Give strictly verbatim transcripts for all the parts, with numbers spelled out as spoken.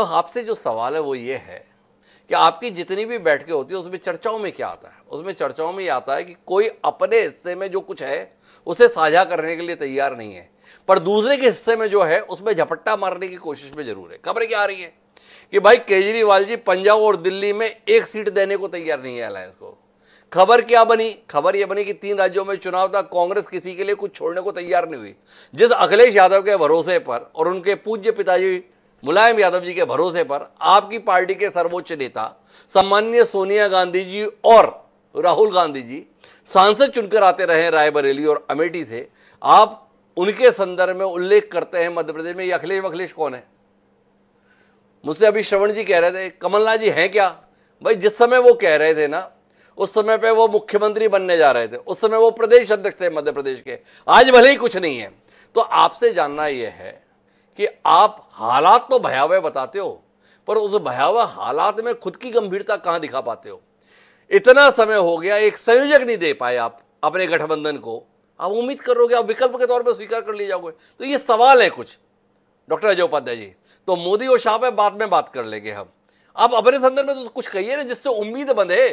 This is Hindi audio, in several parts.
तो आपसे जो सवाल है वो ये है कि आपकी जितनी भी बैठकें होती है उसमें चर्चाओं में क्या आता है? उसमें चर्चाओं में ये आता है कि कोई अपने हिस्से में जो कुछ है उसे साझा करने के लिए तैयार नहीं है, पर दूसरे के हिस्से में जो है उसमें झपट्टा मारने की कोशिश में जरूर है। खबरें क्या आ रही है कि भाई केजरीवाल जी पंजाब और दिल्ली में एक सीट देने को तैयार नहीं है अलायंस को। खबर क्या बनी? खबर यह बनी कि तीन राज्यों में चुनाव था, कांग्रेस किसी के लिए कुछ छोड़ने को तैयार नहीं हुई। जिस अखिलेश यादव के भरोसे पर और उनके पूज्य पिताजी मुलायम यादव जी के भरोसे पर आपकी पार्टी के सर्वोच्च नेता सम्माननीय सोनिया गांधी जी और राहुल गांधी जी सांसद चुनकर आते रहे रायबरेली और अमेठी से, आप उनके संदर्भ में उल्लेख करते हैं मध्य प्रदेश में ये अखिलेश वखिलेश कौन है? मुझसे अभी श्रवण जी कह रहे थे कमलनाथ जी हैं क्या? भाई जिस समय वो कह रहे थे ना उस समय पे वो मुख्यमंत्री बनने जा रहे थे, उस समय वो प्रदेश अध्यक्ष थे मध्य प्रदेश के, आज भले ही कुछ नहीं है। तो आपसे जानना यह है कि आप हालात तो भयावह बताते हो, पर उस भयावह हालात में खुद की गंभीरता कहां दिखा पाते हो? इतना समय हो गया, एक संयोजक नहीं दे पाए आप अपने गठबंधन को, आप उम्मीद करोगे आप विकल्प के तौर पर स्वीकार कर लिए जाओगे? तो ये सवाल है कुछ डॉक्टर अजय उपाध्याय जी। तो मोदी और शाह पे बाद में बात कर लेंगे हम, आप अपने संदर्भ में तो कुछ कहिए ना जिससे उम्मीद बंधे।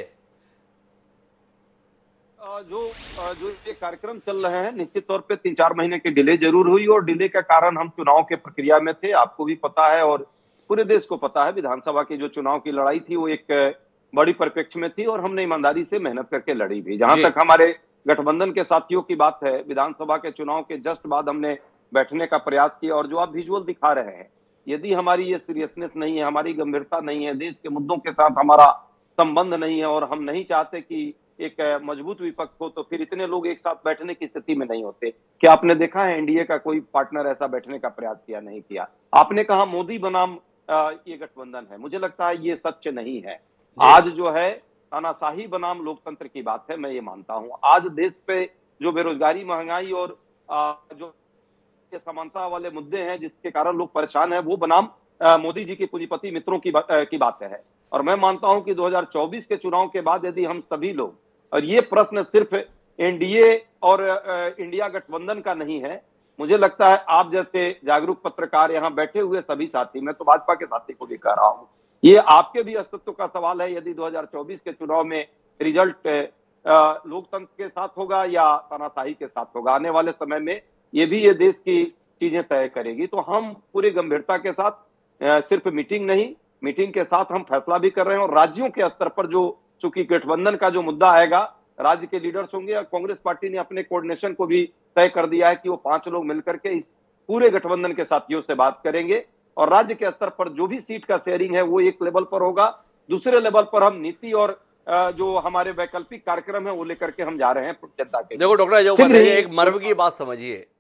जो जो ये कार्यक्रम चल रहे हैं निश्चित तौर पे तीन चार महीने की डिले जरूर हुई और डिले का कारण हम चुनाव के प्रक्रिया में थे, आपको भी पता है और पूरे देश को पता है। विधानसभा की जो चुनाव की लड़ाई थी वो एक बड़ी परिप्रेक्ष्य में थी और हमने ईमानदारी से मेहनत करके लड़ी भी। जहां तक हमारे गठबंधन के साथियों की बात है, विधानसभा के चुनाव के जस्ट बाद हमने बैठने का प्रयास किया और जो आप विजुअल दिखा रहे हैं, यदि हमारी ये सीरियसनेस नहीं है, हमारी गंभीरता नहीं है, देश के मुद्दों के साथ हमारा संबंध नहीं है और हम नहीं चाहते कि एक मजबूत विपक्ष हो, तो फिर इतने लोग एक साथ बैठने की स्थिति में नहीं होते। क्या आपने देखा है एनडीए का कोई पार्टनर ऐसा बैठने का प्रयास किया? नहीं किया। आपने कहा मोदी बनाम ये गठबंधन है, मुझे लगता है ये सच नहीं है। आज जो है तानाशाही बनाम लोकतंत्र की बात है, मैं ये मानता हूं। आज देश पे जो बेरोजगारी, महंगाई और जो समानता वाले मुद्दे हैं जिसके कारण लोग परेशान हैं, वो बनाम मोदी जी के पूंजीपति मित्रों की बा, की बात है। और मैं मानता हूं कि दो हज़ार चौबीस के चुनाव के बाद यदि हम सभी लोग, और ये प्रश्न सिर्फ एनडीए और इंडिया गठबंधन का नहीं है, मुझे लगता है आप जैसे जागरूक पत्रकार यहाँ बैठे हुए सभी साथी, मैं तो भाजपा के साथी को भी कह रहा हूँ, ये आपके भी अस्तित्व का सवाल है। यदि दो हज़ार चौबीस के चुनाव में रिजल्ट लोकतंत्र के साथ होगा या तानाशाही के साथ होगा, आने वाले समय में ये भी ये देश की चीजें तय करेगी। तो हम पूरी गंभीरता के साथ सिर्फ मीटिंग नहीं, मीटिंग के साथ हम फैसला भी कर रहे हैं और राज्यों के स्तर पर जो चूंकि गठबंधन का जो मुद्दा आएगा, राज्य के लीडर्स होंगे और कांग्रेस पार्टी ने अपने कोऑर्डिनेशन को भी तय कर दिया है कि वो पांच लोग मिलकर के इस पूरे गठबंधन के साथियों से बात करेंगे और राज्य के स्तर पर जो भी सीट का शेयरिंग है वो एक लेवल पर होगा। दूसरे लेवल पर हम नीति और जो हमारे वैकल्पिक कार्यक्रम है वो लेकर के हम जा रहे हैं जनता के। देखो डॉक्टर अजय उपाध्याय, एक मर्म की बात समझिए,